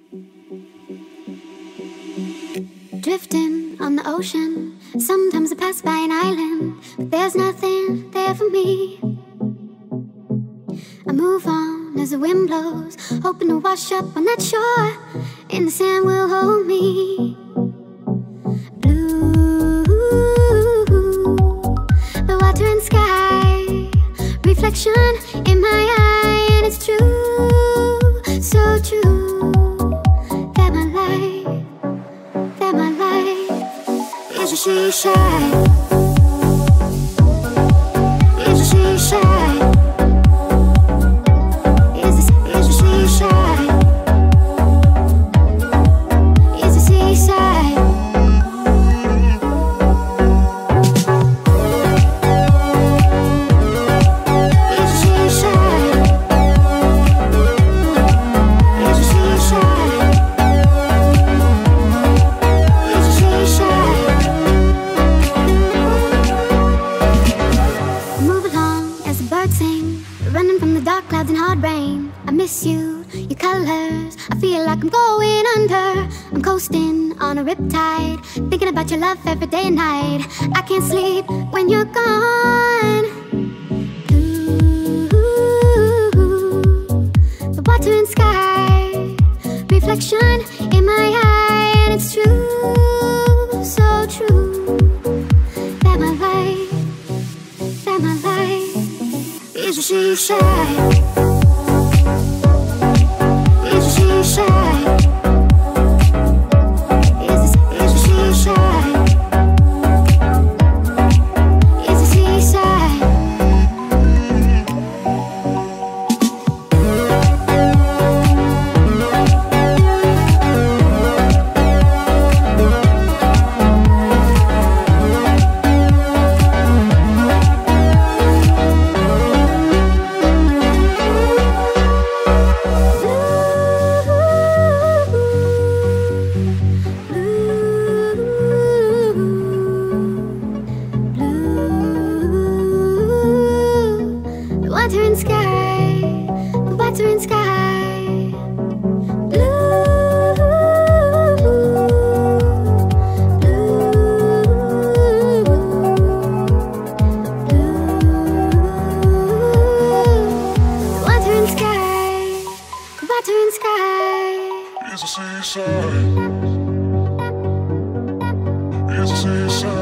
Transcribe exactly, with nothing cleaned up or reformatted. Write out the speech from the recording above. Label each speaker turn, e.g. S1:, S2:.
S1: Drifting on the ocean, sometimes I pass by an island, but there's nothing there for me. I move on as the wind blows, hoping to wash up on that shore, and the sand will hold me. Blue, the water and sky, reflection in my eye, and it's true, so true, that my life, that my life is a seaside, is a seaside. Running from the dark clouds and hard rain, I miss you, your colors. I feel like I'm going under. I'm coasting on a riptide, thinking about your love every day and night. I can't sleep when you're gone. Ooh, the water and sky, reflection in my eye, and it's true, so true, that my life, that my life is a seaside, is a seaside, is a, is a seaside, is a seaside. Water and sky, the water and sky, blue, blue, blue. The water and sky, the water and sky
S2: is a seaside, is a seaside.